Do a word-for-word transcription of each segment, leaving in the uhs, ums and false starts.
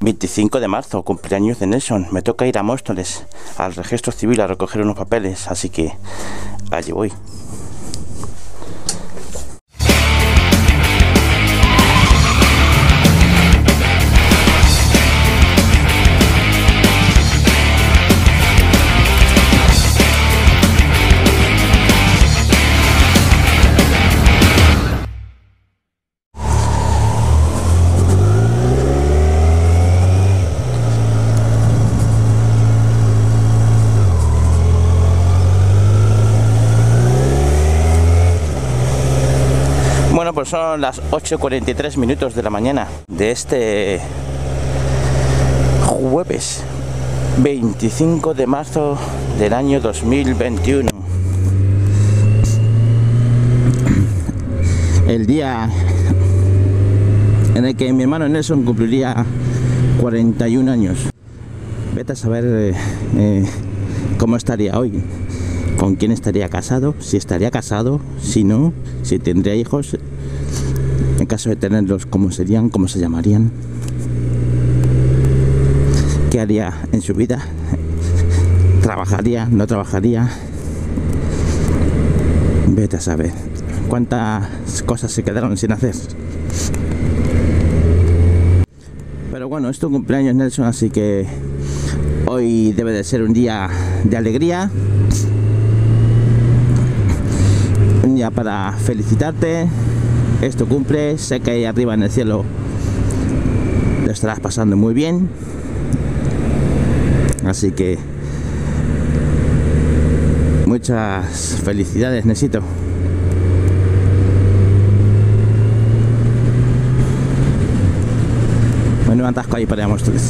veinticinco de marzo, cumpleaños de Nelson. Me toca ir a Móstoles, al registro civil, a recoger unos papeles, así que allí voy. Bueno, pues son las ocho y cuarenta y tres minutos de la mañana de este jueves veinticinco de marzo del año dos mil veintiuno. El día en el que mi hermano Nelson cumpliría cuarenta y un años. Vete a saber eh, eh, cómo estaría hoy. ¿Con quién estaría casado? Si estaría casado, si no, si tendría hijos, en caso de tenerlos, ¿cómo serían? ¿Cómo se llamarían? ¿Qué haría en su vida? ¿Trabajaría? ¿No trabajaría? Vete a saber cuántas cosas se quedaron sin hacer. Pero bueno, es tu cumpleaños, Nelson, así que hoy debe de ser un día de alegría. Un día para felicitarte. Es tu cumple, sé que ahí arriba en el cielo lo estarás pasando muy bien. Así que muchas felicidades, Nesito. Bueno, atasco ahí para ir a Móstoles.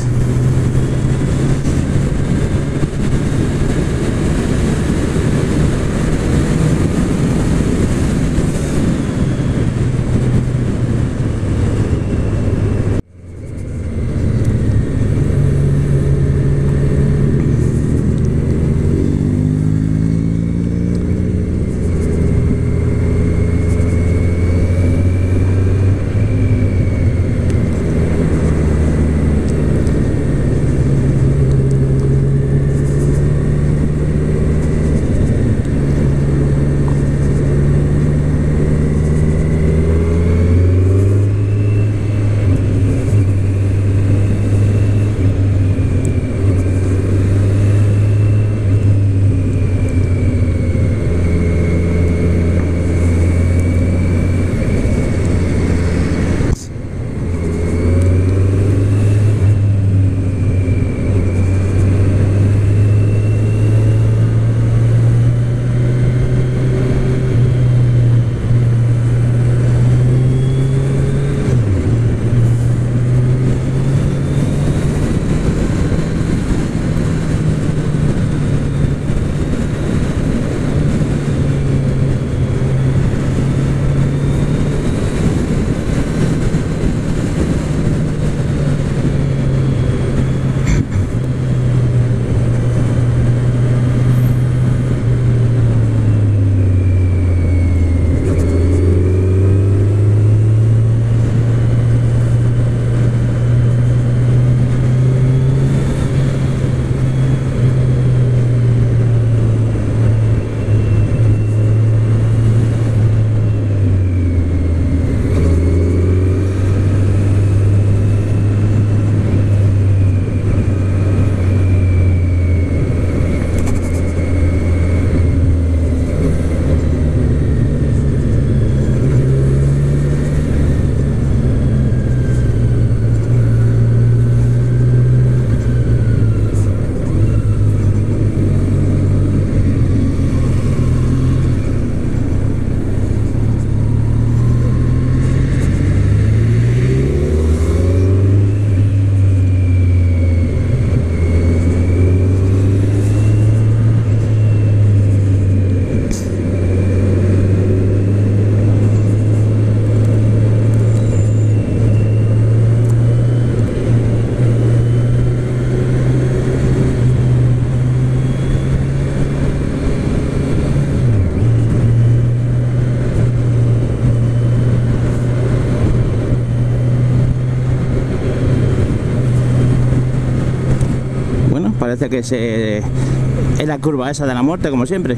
parece que es, eh, es la curva esa de la muerte, como siempre.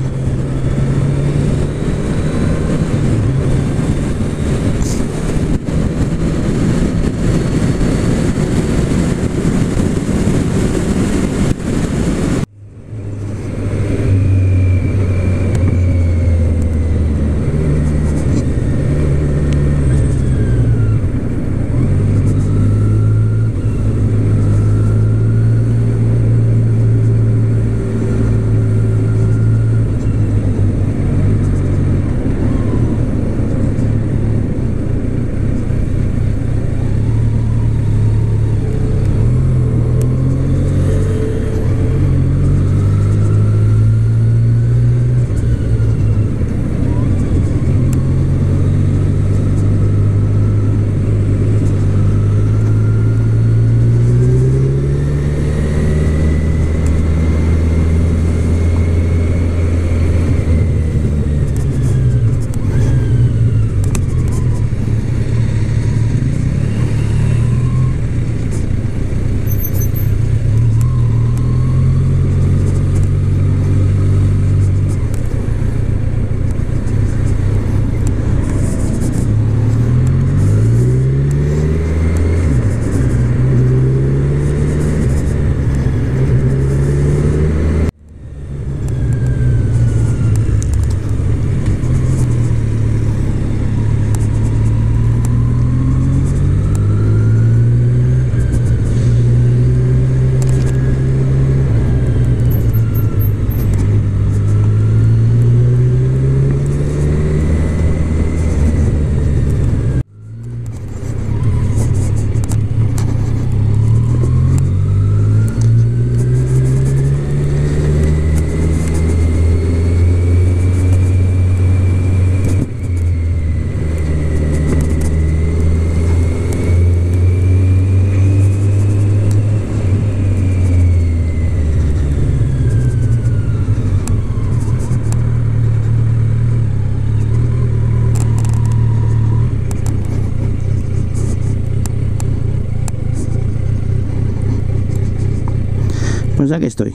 Pues aquí estoy,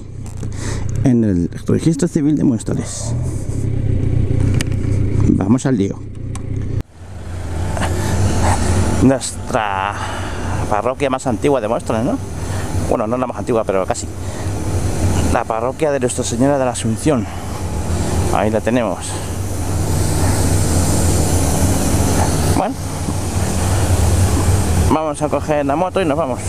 en el registro civil de Móstoles. Vamos al lío. Nuestra parroquia más antigua de Móstoles, ¿no? Bueno, no la más antigua, pero casi. La parroquia de Nuestra Señora de la Asunción. Ahí la tenemos. Bueno, vamos a coger la moto y nos vamos.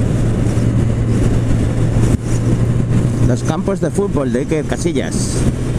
Los campos de fútbol de Iker Casillas.